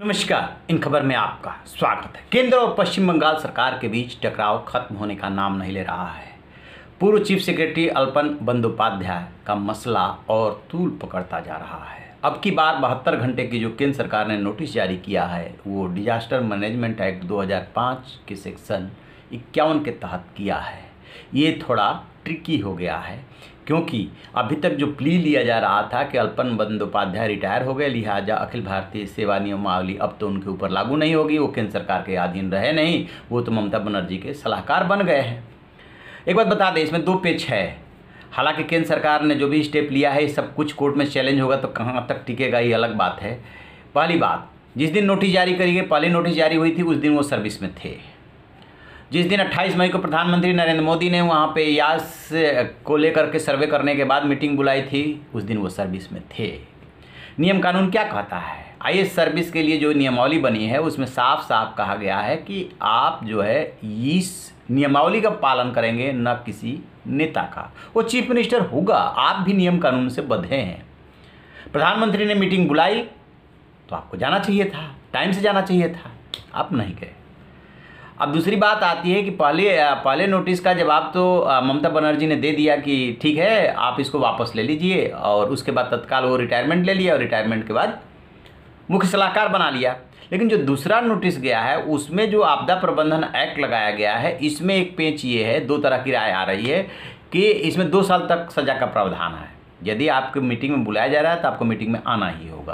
नमस्कार, इन खबर में आपका स्वागत है। केंद्र और पश्चिम बंगाल सरकार के बीच टकराव खत्म होने का नाम नहीं ले रहा है। पूर्व चीफ सेक्रेटरी अल्पन बंदोपाध्याय का मसला और तूल पकड़ता जा रहा है। अब की बार 72 घंटे की जो केंद्र सरकार ने नोटिस जारी किया है वो डिजास्टर मैनेजमेंट एक्ट 2005 के सेक्शन 51 के तहत किया है। ये थोड़ा ट्रिकी हो गया है क्योंकि अभी तक जो प्ली लिया जा रहा था कि अल्पन बंदोपाध्याय रिटायर हो गए, लिहाजा अखिल भारतीय सेवा नियमावली अब तो उनके ऊपर लागू नहीं होगी, वो केंद्र सरकार के अधीन रहे नहीं, वो तो ममता बनर्जी के सलाहकार बन गए हैं। एक बात बता दें, इसमें दो पेच है। हालांकि केंद्र सरकार ने जो भी स्टेप लिया है सब कुछ कोर्ट में चैलेंज होगा तो कहाँ तक टिकेगा ये अलग बात है। पहली बात, जिस दिन नोटिस जारी करी गई, पहली नोटिस जारी हुई थी उस दिन वो सर्विस में थे। जिस दिन 28 मई को प्रधानमंत्री नरेंद्र मोदी ने वहाँ पे यास को लेकर के सर्वे करने के बाद मीटिंग बुलाई थी उस दिन वो सर्विस में थे। नियम कानून क्या कहता है? आईएएस सर्विस के लिए जो नियमावली बनी है उसमें साफ साफ कहा गया है कि आप जो है इस नियमावली का पालन करेंगे, न किसी नेता का। वो चीफ मिनिस्टर होगा, आप भी नियम कानून से बंधे हैं। प्रधानमंत्री ने मीटिंग बुलाई तो आपको जाना चाहिए था, टाइम से जाना चाहिए था, आप नहीं गए। अब दूसरी बात आती है कि पहले नोटिस का जवाब तो ममता बनर्जी ने दे दिया कि ठीक है आप इसको वापस ले लीजिए, और उसके बाद तत्काल वो रिटायरमेंट ले लिया और रिटायरमेंट के बाद मुख्य सलाहकार बना लिया। लेकिन जो दूसरा नोटिस गया है उसमें जो आपदा प्रबंधन एक्ट लगाया गया है, इसमें एक पेच ये है, दो तरह की राय आ रही है कि इसमें 2 साल तक सजा का प्रावधान है। यदि आपको मीटिंग में बुलाया जा रहा है तो आपको मीटिंग में आना ही होगा।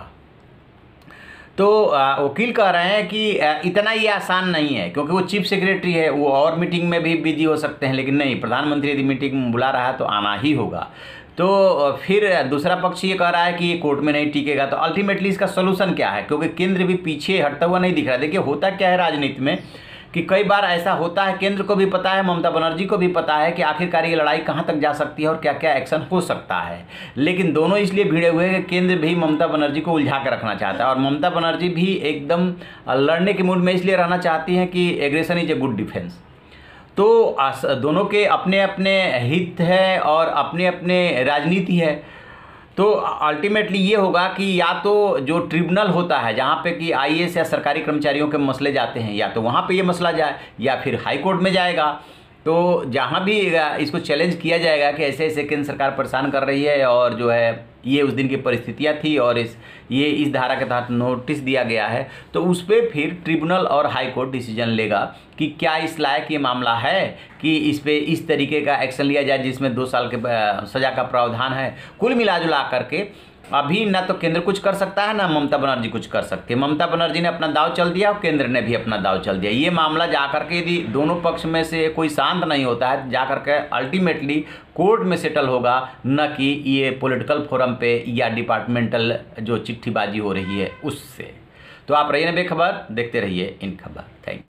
तो वकील कह रहे हैं कि इतना ये आसान नहीं है क्योंकि वो चीफ सेक्रेटरी है, वो और मीटिंग में भी बिजी हो सकते हैं, लेकिन नहीं, प्रधानमंत्री यदि मीटिंग में बुला रहा है तो आना ही होगा। तो फिर दूसरा पक्ष ये कह रहा है कि ये कोर्ट में नहीं टिकेगा। तो अल्टीमेटली इसका सोल्यूशन क्या है? क्योंकि केंद्र भी पीछे हटता हुआ नहीं दिख रहा। देखिए होता क्या है राजनीति में कि कई बार ऐसा होता है, केंद्र को भी पता है, ममता बनर्जी को भी पता है कि आखिरकार ये लड़ाई कहाँ तक जा सकती है और क्या क्या एक्शन हो सकता है, लेकिन दोनों इसलिए भिड़े हुए हैं कि केंद्र भी ममता बनर्जी को उलझा कर रखना चाहता है और ममता बनर्जी भी एकदम लड़ने के मूड में इसलिए रहना चाहती हैं कि aggression is a good defence. तो दोनों के अपने अपने हित है और अपने अपने राजनीति है। तो अल्टीमेटली ये होगा कि या तो जो ट्रिब्यूनल होता है जहाँ पे कि आईएएस या सरकारी कर्मचारियों के मसले जाते हैं, या तो वहाँ पे ये मसला जाए या फिर हाई कोर्ट में जाएगा। तो जहाँ भी इसको चैलेंज किया जाएगा कि ऐसे ऐसे केंद्र सरकार परेशान कर रही है और जो है ये उस दिन की परिस्थितियाँ थी और इस धारा के तहत नोटिस दिया गया है, तो उस पर फिर ट्रिब्यूनल और हाई कोर्ट डिसीजन लेगा कि क्या इस लायक ये मामला है कि इस पे इस तरीके का एक्शन लिया जाए जिसमें 2 साल के सज़ा का प्रावधान है। कुल मिला जुला करके अभी ना तो केंद्र कुछ कर सकता है ना ममता बनर्जी कुछ कर सकते। ममता बनर्जी ने अपना दाव चल दिया और केंद्र ने भी अपना दाव चल दिया। ये मामला जा करके यदि दोनों पक्ष में से कोई शांत नहीं होता है जा करके अल्टीमेटली कोर्ट में सेटल होगा, न कि ये पॉलिटिकल फोरम पे या डिपार्टमेंटल जो चिट्ठीबाजी हो रही है उससे। तो आप रहिए बेखबर, देखते रहिए इन खबर। Thank you.